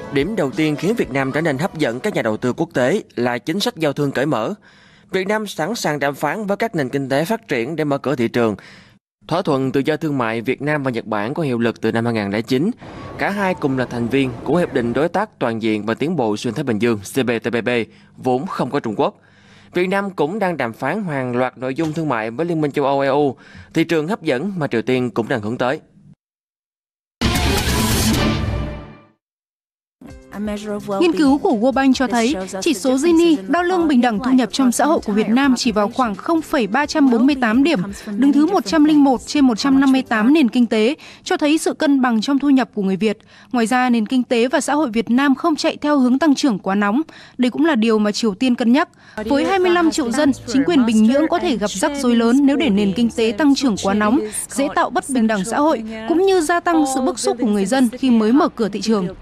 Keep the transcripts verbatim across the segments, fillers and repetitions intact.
Điểm đầu tiên khiến Việt Nam trở nên hấp dẫn các nhà đầu tư quốc tế là chính sách giao thương cởi mở. Việt Nam sẵn sàng đàm phán với các nền kinh tế phát triển để mở cửa thị trường. Thỏa thuận tự do thương mại Việt Nam và Nhật Bản có hiệu lực từ năm hai nghìn không trăm lẻ chín. Cả hai cùng là thành viên của Hiệp định Đối tác Toàn diện và Tiến bộ Xuyên Thái Bình Dương C P T P P, vốn không có Trung Quốc. Việt Nam cũng đang đàm phán hàng loạt nội dung thương mại với Liên minh châu Âu E U, thị trường hấp dẫn mà Triều Tiên cũng đang hướng tới. Nghiên cứu của World Bank cho thấy chỉ số Gini đo lương bình đẳng thu nhập trong xã hội của Việt Nam chỉ vào khoảng không phẩy ba trăm bốn mươi tám điểm, đứng thứ một trăm lẻ một trên một trăm năm mươi tám nền kinh tế, cho thấy sự cân bằng trong thu nhập của người Việt. Ngoài ra, nền kinh tế và xã hội Việt Nam không chạy theo hướng tăng trưởng quá nóng. Đây cũng là điều mà Triều Tiên cân nhắc. Với hai mươi lăm triệu dân, chính quyền Bình Nhưỡng có thể gặp rắc rối lớn nếu để nền kinh tế tăng trưởng quá nóng, dễ tạo bất bình đẳng xã hội, cũng như gia tăng sự bức xúc của người dân khi mới mở cửa thị trường.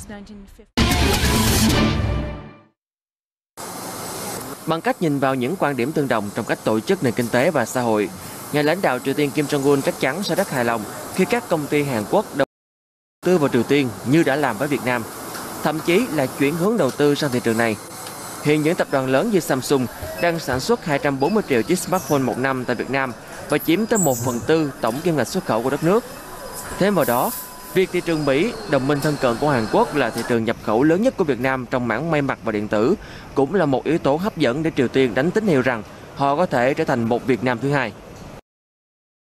Bằng cách nhìn vào những quan điểm tương đồng trong cách tổ chức nền kinh tế và xã hội, nhà lãnh đạo Triều Tiên Kim Jong-un chắc chắn sẽ rất hài lòng khi các công ty Hàn Quốc đầu tư vào Triều Tiên như đã làm với Việt Nam, thậm chí là chuyển hướng đầu tư sang thị trường này. Hiện những tập đoàn lớn như Samsung đang sản xuất hai trăm bốn mươi triệu chiếc smartphone một năm tại Việt Nam và chiếm tới một phần tư tổng kim ngạch xuất khẩu của đất nước. Thêm vào đó, việc thị trường Mỹ, đồng minh thân cận của Hàn Quốc, là thị trường nhập khẩu lớn nhất của Việt Nam trong mảng may mặc và điện tử, cũng là một yếu tố hấp dẫn để Triều Tiên đánh tín hiệu rằng họ có thể trở thành một Việt Nam thứ hai.